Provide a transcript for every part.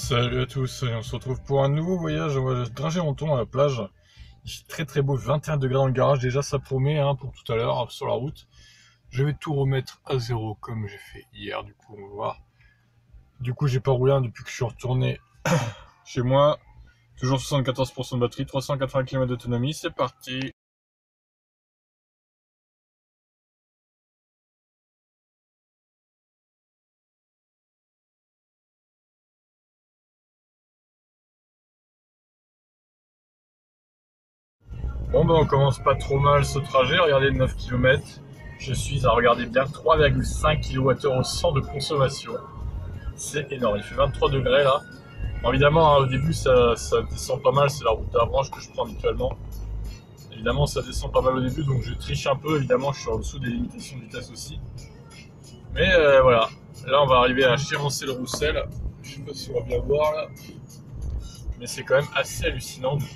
Salut à tous, on se retrouve pour un nouveau voyage au Dringé-Menton à la plage. Il fait très très beau, 21 degrés dans le garage, déjà ça promet pour tout à l'heure sur la route. Je vais tout remettre à zéro comme j'ai fait hier, du coup on va voir. Du coup j'ai pas roulé depuis que je suis retourné chez moi. Toujours 74% de batterie, 380 km d'autonomie, c'est parti. Bon ben on commence pas trop mal ce trajet, regardez 9 km. Je suis à regarder bien 3,5 kWh au 100 de consommation. C'est énorme, il fait 23 degrés là. Bon, évidemment, au début, ça descend pas mal. C'est la route d'Avranches que je prends habituellement. Évidemment, ça descend pas mal au début, donc je triche un peu. Évidemment, je suis en dessous des limitations de vitesse aussi. Mais voilà. Là, on va arriver à Chérancé-le-Roussel. Je sais pas si on va bien voir là. Mais c'est quand même assez hallucinant du coup.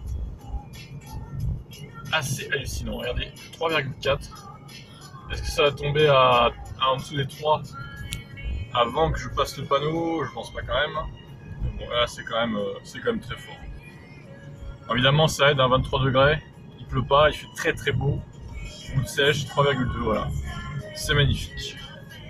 Assez hallucinant. Regardez, 3,4. Est-ce que ça va tomber à en dessous des 3 avant que je passe le panneau? Je pense pas quand même. Bon, là, c'est quand même très fort. Évidemment, ça aide à 23 degrés. Il pleut pas, il fait très très beau. Route sèche, 3,2, voilà. C'est magnifique.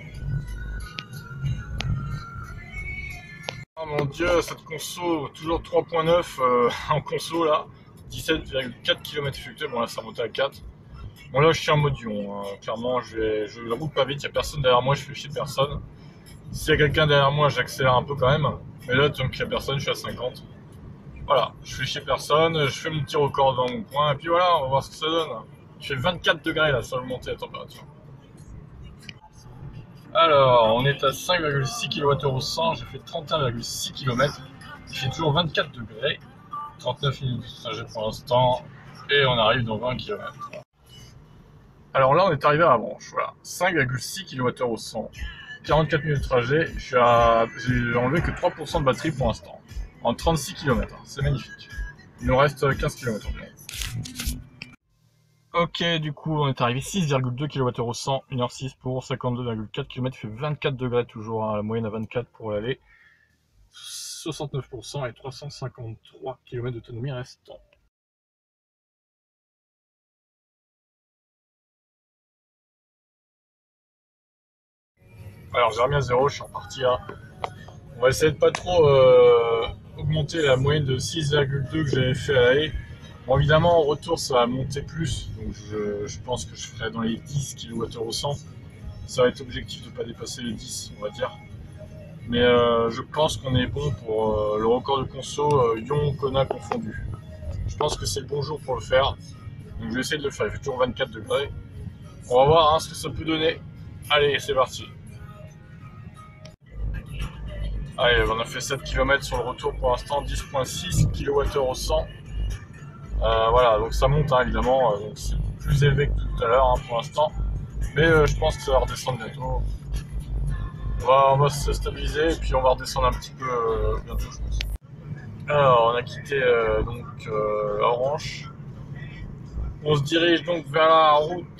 Oh mon dieu, cette conso, toujours 3.9 en conso là. 17,4 km effectués, bon là ça montait à 4. Bon là je suis en mode Dion, clairement je roule pas vite, il n'y a personne derrière moi, je fais chier personne. S'il y a quelqu'un derrière moi, j'accélère un peu quand même. Mais là tant qu'il n'y a personne, je suis à 50. Voilà, je fais chier personne, je fais mon petit record dans mon coin, et puis voilà, on va voir ce que ça donne. Il fait 24 degrés là sur le montée la température. Alors, on est à 5,6 kWh au 100, j'ai fait 31,6 km. Il fait toujours 24 degrés, 39 minutes de trajet pour l'instant, et on arrive dans 20 km. Alors là, on est arrivé à Avranches, voilà. 5,6 kWh au 100, 44 minutes de trajet, j'ai enlevé que 3% de batterie pour l'instant, en 36 km, c'est magnifique. Il nous reste 15 km environ. Ok, du coup, on est arrivé 6,2 kWh au 100, 1h06 pour 52,4 km, il fait 24 degrés toujours, la moyenne à 24 pour l'aller, 69% et 353 km d'autonomie restant. Alors j'ai remis à zéro, je suis reparti à... On va essayer de pas trop augmenter la moyenne de 6,2 que j'avais fait à l'aller. Bon, évidemment, en retour, ça va monter plus, donc je pense que je ferai dans les 10 kWh au 100. Ça va être objectif de ne pas dépasser les 10, on va dire. Mais je pense qu'on est bon pour le record de conso Lyon-Kona confondu. Je pense que c'est le bon jour pour le faire. Donc je vais essayer de le faire. Il fait toujours 24 degrés. On va voir ce que ça peut donner. Allez, c'est parti. Allez, on a fait 7 km sur le retour pour l'instant. 10,6 kWh au 100. Voilà, donc ça monte évidemment. Donc c'est plus élevé que tout à l'heure pour l'instant. Mais je pense que ça va redescendre bientôt. On va se stabiliser et puis on va redescendre un petit peu bientôt, je pense. Alors, on a quitté Avranches. On se dirige donc vers la route.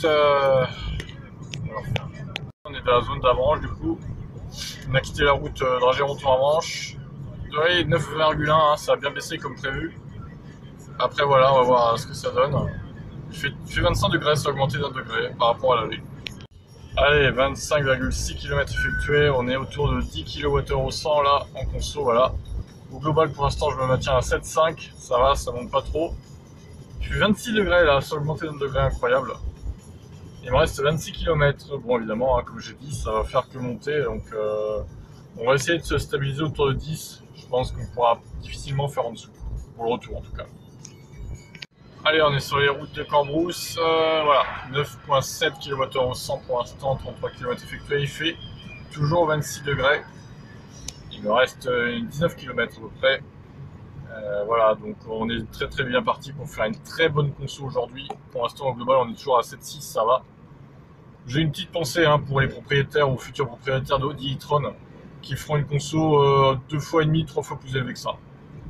On est dans la zone d'Avranches du coup. On a quitté la route Dringé-Menton-Avranches. Oui, 9,1, ça a bien baissé comme prévu. Après voilà, on va voir ce que ça donne. Il fait 25 degrés, ça a augmenté d'un degré par rapport à l'aller. Allez, 25,6 km effectués, on est autour de 10 kWh au 100 là en conso, voilà. Au global pour l'instant je me maintiens à 7,5, ça va, ça monte pas trop. Il fait 26 degrés là, ça a augmenté d'un degré, incroyable. Il me reste 26 km, bon évidemment, comme j'ai dit, ça va faire que monter, donc on va essayer de se stabiliser autour de 10. Je pense qu'on pourra difficilement faire en dessous, pour le retour en tout cas. Allez, on est sur les routes de Cambrousse, voilà, 9,7 kWh au 100 pour l'instant, 33 km effectués, il fait toujours 26 degrés. Il me reste 19 km à peu près. Voilà, donc on est très très bien parti pour faire une très bonne conso aujourd'hui. Pour l'instant, au global, on est toujours à 7,6, ça va. J'ai une petite pensée pour les propriétaires ou futurs propriétaires d'Audi e-tron qui feront une conso 2,5 fois, 3 fois plus élevée que ça.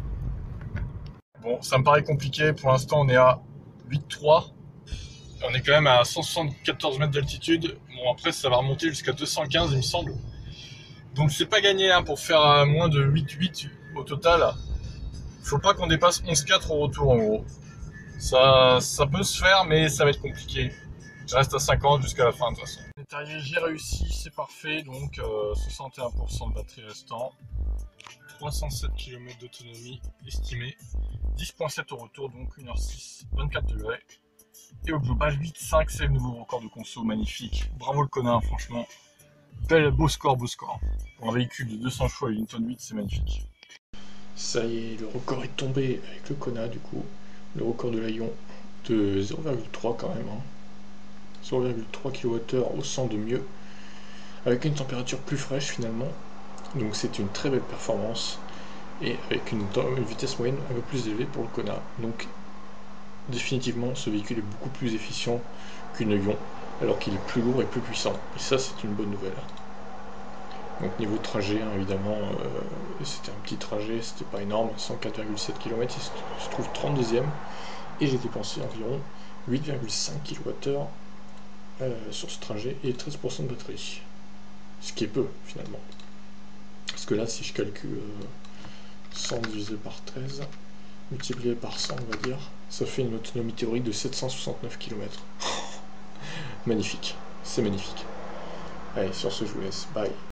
Bon, ça me paraît compliqué. Pour l'instant, on est à 8,3. On est quand même à 174 mètres d'altitude. Bon, après, ça va remonter jusqu'à 215, il me semble. Donc c'est pas gagné hein, pour faire moins de 8,8 au total. Faut pas qu'on dépasse 11,4 au retour en gros. Ça peut se faire, mais ça va être compliqué. Je reste à 50 jusqu'à la fin de toute façon. J'ai réussi, c'est parfait. Donc 61% de batterie restant. 307 km d'autonomie estimée. 10,7 au retour, donc 1h06, 24 degrés. Et au global, 8,5, c'est le nouveau record de conso, magnifique. Bravo le connard, franchement. Beau score, beau score. Pour un véhicule de 200 chevaux et une tonne 8, c'est magnifique. Ça y est, le record est tombé avec le Kona du coup. Le record de l'Aion de 0,3 quand même. 0,3 kWh au 100 de mieux. Avec une température plus fraîche finalement. Donc c'est une très belle performance. Et avec une vitesse moyenne un peu plus élevée pour le Kona. Donc définitivement ce véhicule est beaucoup plus efficient qu'une Aion. Alors qu'il est plus lourd et plus puissant. Et ça c'est une bonne nouvelle. Donc niveau trajet, hein, évidemment, c'était un petit trajet, c'était pas énorme, 104,7 km, il se trouve 32e, et j'ai dépensé environ 8,5 kWh sur ce trajet et 13% de batterie. Ce qui est peu finalement. Parce que là, si je calcule 100 divisé par 13, multiplié par 100, on va dire, ça fait une autonomie théorique de 769 km. Magnifique, c'est magnifique. Allez, sur ce, je vous laisse. Bye.